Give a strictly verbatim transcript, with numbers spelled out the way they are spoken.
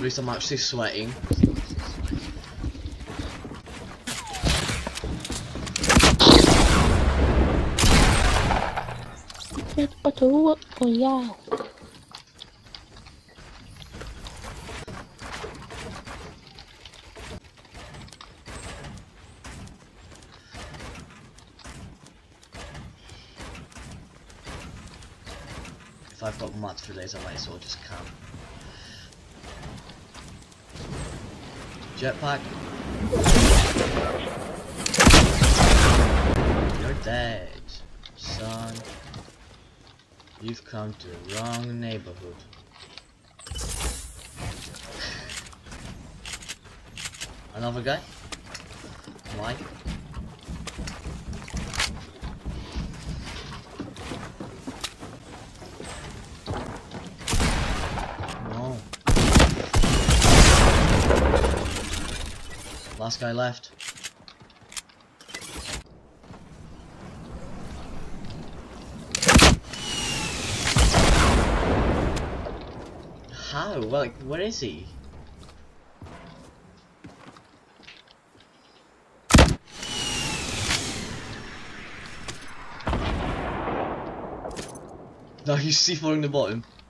At least I'm actually sweating. ปิดประตูโอ้ยยาว If I've got mats for days, I might as well just camp. Jetpack. You're dead, son. You've come to the wrong neighborhood. Another guy? Why? No. Last guy left. How? Like, where is he? No, he's C four in the bottom.